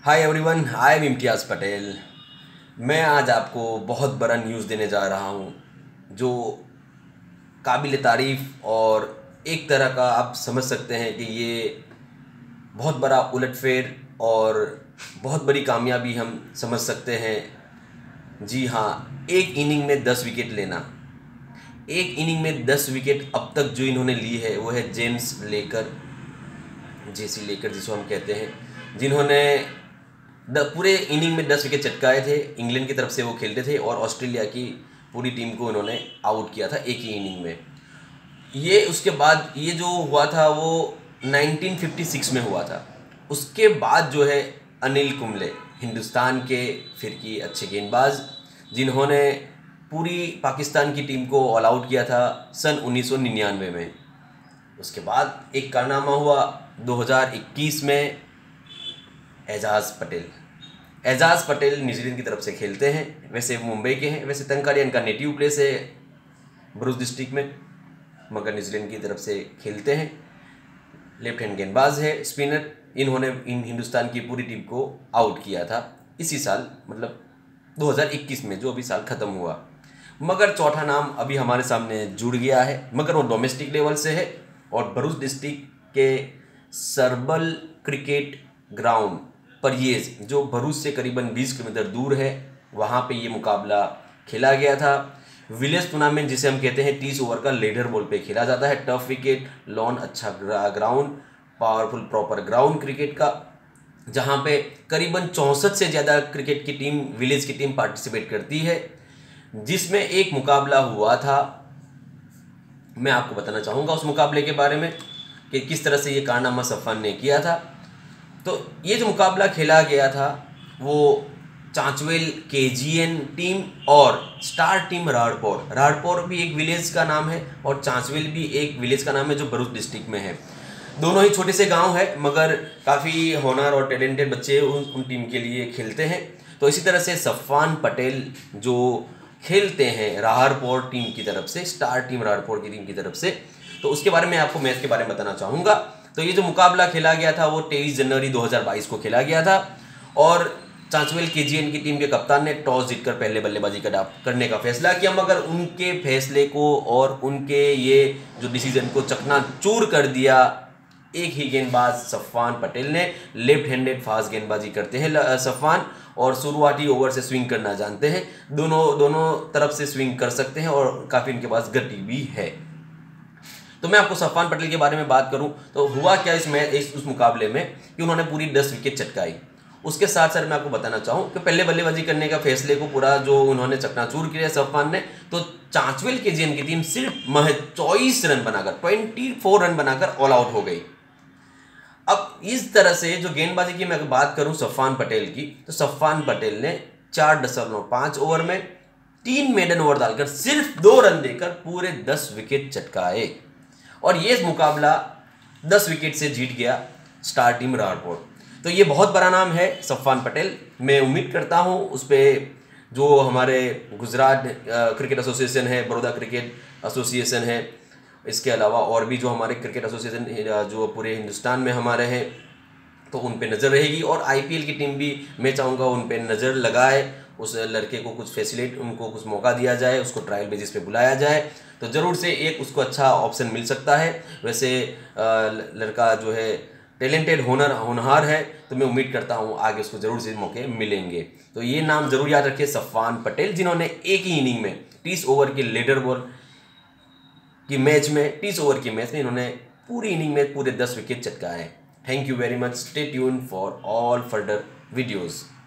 Hi everyone, I am Imtiaz Patel. मैं आज आपको बहुत बड़ा न्यूज़ देने जा रहा हूँ जो काबिल तारीफ़ और एक तरह का आप समझ सकते हैं कि ये बहुत बड़ा उलटफेर और बहुत बड़ी कामयाबी हम समझ सकते हैं। जी हाँ, एक इनिंग में 10 विकेट लेना। एक इनिंग में 10 विकेट अब तक जो इन्होंने ली है वो है जेम्स लेकर, जेसी लेकर जिसको हम कहते हैं, जिन्होंने पूरे इनिंग में 10 विकेट चटकाए थे। इंग्लैंड की तरफ से वो खेलते थे और ऑस्ट्रेलिया की पूरी टीम को उन्होंने आउट किया था एक ही इनिंग में। ये उसके बाद ये जो हुआ था वो 1956 में हुआ था। उसके बाद जो है अनिल कुंबले, हिंदुस्तान के फिरकी अच्छे गेंदबाज, जिन्होंने पूरी पाकिस्तान की टीम को ऑल आउट किया था सन 1999 में। उसके बाद एक कारनामा हुआ 2021 में, एजाज़ पटेल। एजाज़ पटेल न्यूजीलैंड की तरफ से खेलते हैं, वैसे मुंबई के हैं, वैसे तंकारिया इनका नेटिव प्लेस है भरूच डिस्ट्रिक्ट में, मगर न्यूजीलैंड की तरफ से खेलते हैं। लेफ्ट हैंड गेंदबाज है, स्पिनर। इन्होंने हिंदुस्तान की पूरी टीम को आउट किया था इसी साल, मतलब 2021 में, जो अभी साल ख़त्म हुआ। मगर चौथा नाम अभी हमारे सामने जुड़ गया है, मगर वो डोमेस्टिक लेवल से है और भरूच डिस्ट्रिक्ट के सरबल क्रिकेट ग्राउंड पर, ये जो भरूच से करीबन 20 किलोमीटर दूर है, वहाँ पे ये मुकाबला खेला गया था। विलेज टूर्नामेंट जिसे हम कहते हैं, 30 ओवर का लेडर बॉल पे खेला जाता है। टफ विकेट, लॉन, अच्छा ground, powerful proper ground cricket का, जहाँ पे करीबन 64 से ज़्यादा क्रिकेट की टीम, विलेज की टीम पार्टिसिपेट करती है। जिसमें एक मुकाबला हुआ था, मैं आपको बताना चाहूँगा उस मुकाबले के बारे में कि किस तरह से ये कारनामा सफ़ान ने किया था। तो ये जो मुकाबला खेला गया था वो चांचवेल केजीएन टीम और स्टार टीम राड़पोर। राड़पोर भी एक विलेज का नाम है और चांचवेल भी एक विलेज का नाम है जो भरूच डिस्ट्रिक्ट में है। दोनों ही छोटे से गांव है, मगर काफ़ी होनहार और टैलेंटेड बच्चे उन टीम के लिए खेलते हैं। तो इसी तरह से सफ़ान पटेल जो खेलते हैं राहरपोर टीम की तरफ से, स्टार टीम राहरपोर की टीम की तरफ से, तो उसके बारे में आपको मैच के बारे में बताना चाहूँगा। तो ये जो मुकाबला खेला गया था वो 23 जनवरी 2022 को खेला गया था और चांचवेल केजीएन की टीम के कप्तान ने टॉस जीतकर पहले बल्लेबाजी करने का फैसला किया, मगर उनके फैसले को और उनके ये जो डिसीजन को चकनाचूर कर दिया एक ही गेंदबाज सफ़ान पटेल ने। लेफ्ट हैंडेड फास्ट गेंदबाजी करते हैं सफ़ान और शुरुआती ओवर से स्विंग करना जानते हैं। दोनों तरफ से स्विंग कर सकते हैं और काफ़ी इनके पास गति भी है। तो मैं आपको सफ़ान पटेल के बारे में बात करूं तो हुआ क्या उस मुकाबले में कि उन्होंने पूरी 10 विकेट चटकाई। उसके साथ साथ मैं आपको बताना चाहूं कि पहले बल्लेबाजी करने का फैसले को पूरा जो उन्होंने चकनाचूर किया सफ़ान ने, तो चांचवेल केजीएन की टीम सिर्फ महज 24 रन बनाकर, 24 रन बनाकर ऑल आउट हो गई। अब इस तरह से जो गेंदबाजी की मैं बात करूं सफ़ान पटेल की, तो सफ़ान पटेल ने 4.5 ओवर में 3 मेडन ओवर डालकर सिर्फ 2 रन देकर पूरे 10 विकेट चटकाए और ये मुकाबला 10 विकेट से जीत गया स्टार टीम राहरपोर। तो ये बहुत बड़ा नाम है सफ़ान पटेल। मैं उम्मीद करता हूँ उस पर जो हमारे गुजरात क्रिकेट एसोसिएशन है, बड़ौदा क्रिकेट एसोसिएशन है, इसके अलावा और भी जो हमारे क्रिकेट एसोसिएशन जो पूरे हिंदुस्तान में हमारे हैं, तो उन पे नज़र रहेगी। और आईपीएल की टीम भी मैं चाहूँगा उन पे नज़र लगाए, उस लड़के को कुछ उनको कुछ मौका दिया जाए, उसको ट्रायल बेसिस पे बुलाया जाए, तो ज़रूर से एक उसको अच्छा ऑप्शन मिल सकता है। वैसे लड़का जो है टैलेंटेड होनहार है, तो मैं उम्मीद करता हूँ आगे उसको ज़रूर से मौके मिलेंगे। तो ये नाम ज़रूर याद रखिए, सफ़ान पटेल, जिन्होंने एक ही इनिंग में 30 ओवर की लेडर बॉल की मैच में 30 ओवर की मैच में इन्होंने पूरी इनिंग में पूरे 10 विकेट चटकाए। Thank you very much. Stay tune for all further videos.